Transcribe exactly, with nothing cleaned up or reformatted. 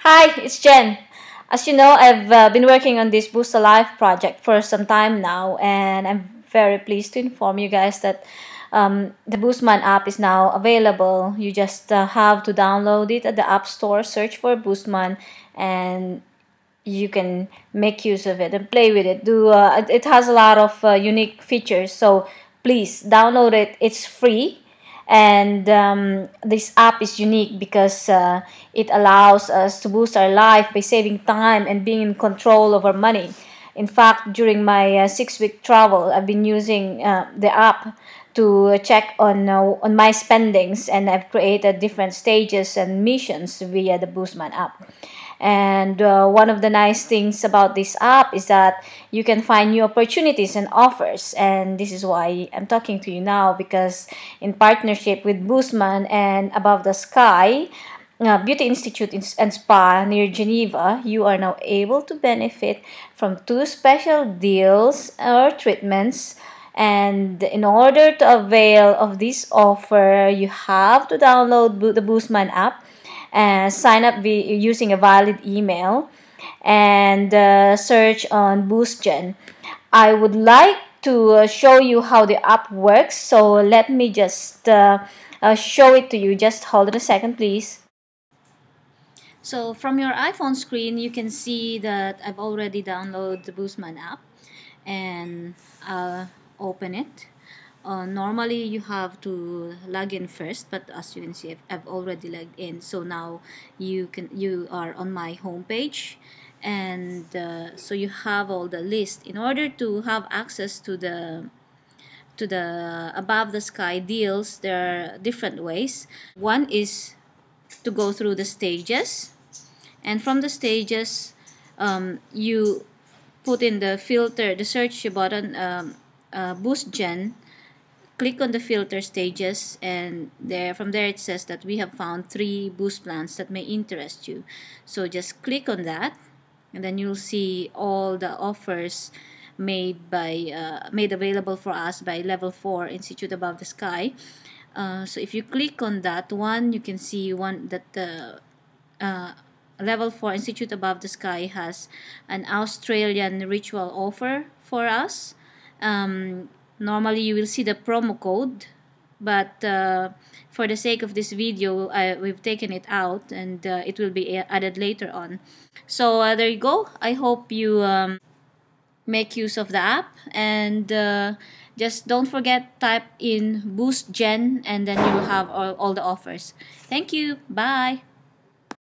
Hi, it's Jen. As you know, I've uh, been working on this Boost Alive project for some time now, and I'm very pleased to inform you guys that um, the Boostman app is now available. You just uh, have to download it at the App Store, search for Boostman, and you can make use of it and play with it. Do uh, it has a lot of uh, unique features, so please download it. It's free, and um, this app is unique because uh, it allows us to boost our life by saving time and being in control of our money. In fact, during my uh, six-week travel, I've been using uh, the app to check on uh, on my spendings, and I've created different stages and missions via the Boostman app. And uh, one of the nice things about this app is that you can find new opportunities and offers. And this is why I'm talking to you now, because in partnership with Boostman and Above the Sky, uh, Beauty Institute and Spa near Geneva, you are now able to benefit from two special deals or treatments. And in order to avail of this offer, you have to download the Boostman app and sign up using a valid email and uh, search on Boostgen. I would like to uh, show you how the app works, so let me just uh, uh, show it to you. Just hold it a second, please. So from your iPhone screen, you can see that I've already downloaded the Boostman app, and I'll open it. Uh, normally you have to log in first, but as you can see, I've, I've already logged in. So now you can you are on my home page, and uh, so you have all the list. In order to have access to the to the Above the Sky deals, there are different ways. One is to go through the stages, and from the stages um, you put in the filter, the search button, um, uh, Boostgen. Click on the filter stages, and there from there it says that we have found three boost plans that may interest you. So just click on that, and then you'll see all the offers made by uh, made available for us by Level four Institute Above the Sky. Uh, so if you click on that one, you can see one that the uh, Level four Institute Above the Sky has an Australian ritual offer for us. Um, normally you will see the promo code, but uh, for the sake of this video, I, we've taken it out, and uh, it will be added later on. So uh, there you go. I hope you um, make use of the app, and uh, just don't forget, type in Boostgen, and then you'll have all, all the offers. Thank you. Bye.